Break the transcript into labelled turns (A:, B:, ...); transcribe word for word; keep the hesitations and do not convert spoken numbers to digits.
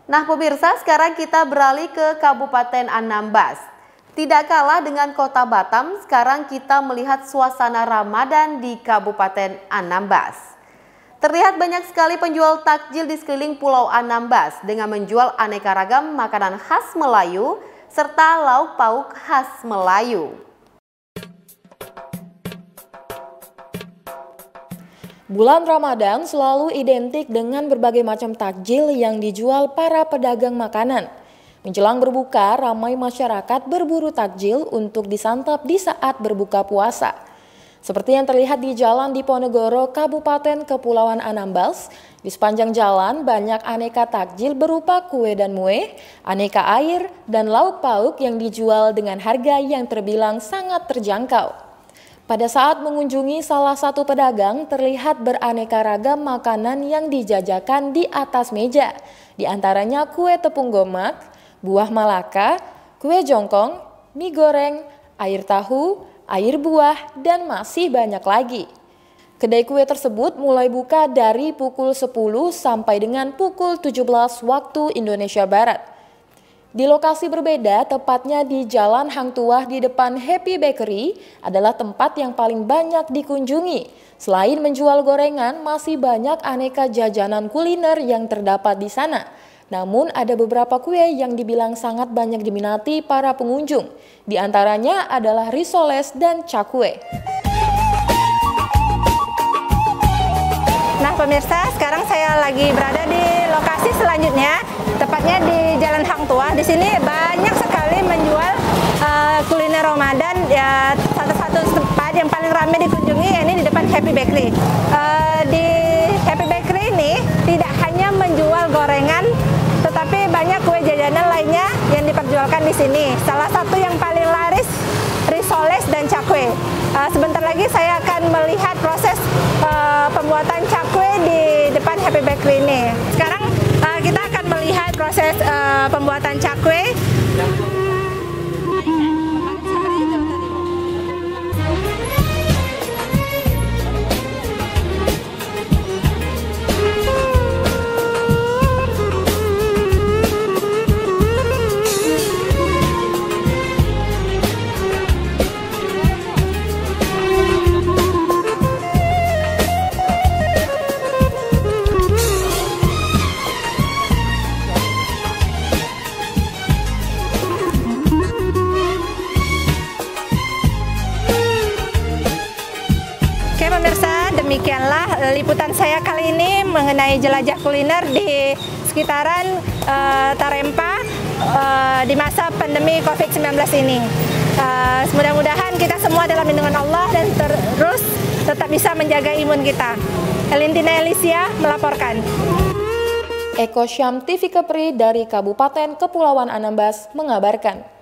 A: Nah pemirsa, sekarang kita beralih ke Kabupaten Anambas. Tidak kalah dengan kota Batam, sekarang kita melihat suasana Ramadan di Kabupaten Anambas. Terlihat banyak sekali penjual takjil di sekeliling Pulau Anambas dengan menjual aneka ragam makanan khas Melayu serta lauk pauk khas Melayu.
B: Bulan Ramadan selalu identik dengan berbagai macam takjil yang dijual para pedagang makanan. Menjelang berbuka, ramai masyarakat berburu takjil untuk disantap di saat berbuka puasa. Seperti yang terlihat di Jalan Diponegoro, Kabupaten Kepulauan Anambas, di sepanjang jalan banyak aneka takjil berupa kue dan mue, aneka air, dan lauk pauk yang dijual dengan harga yang terbilang sangat terjangkau. Pada saat mengunjungi salah satu pedagang, terlihat beraneka ragam makanan yang dijajakan di atas meja. Di antaranya kue tepung gomak, buah malaka, kue jongkong, mie goreng, air tahu, air buah, dan masih banyak lagi. Kedai kue tersebut mulai buka dari pukul sepuluh sampai dengan pukul tujuh belas waktu Indonesia Barat. Di lokasi berbeda, tepatnya di Jalan Hang Tuah di depan Happy Bakery adalah tempat yang paling banyak dikunjungi. Selain menjual gorengan, masih banyak aneka jajanan kuliner yang terdapat di sana. Namun ada beberapa kue yang dibilang sangat banyak diminati para pengunjung. Di antaranya adalah risoles dan cakwe.
C: Nah pemirsa, sekarang saya lagi berada di lokasi selanjutnya, tepatnya di Jalan Hang Tuah. Di sini banyak sekali menjual uh, kuliner Ramadan. Ya, satu-satu tempat yang paling ramai dikunjungi ya ini di depan Happy Bakery. Uh, di Happy Bakery ini tidak hanya menjual gorengan, tetapi banyak kue jajanan lainnya yang diperjualkan di sini. Salah satu yang paling laris risoles dan cakwe. Uh, sebentar lagi saya akan melihat proses uh, pembuatan cakwe di depan Happy Bakery ini. Sekarang uh, kita akan melihat proses uh, pembuatan cakwe. Pemirsa, demikianlah liputan saya kali ini mengenai jelajah kuliner di sekitaran uh, Tarempa uh, di masa pandemi COVID sembilan belas ini. Uh, mudah-mudahan kita semua dalam lindungan Allah dan terus tetap bisa menjaga imun kita. Elintina Elisia melaporkan.
B: Eko Syam T V Kepri dari Kabupaten Kepulauan Anambas mengabarkan.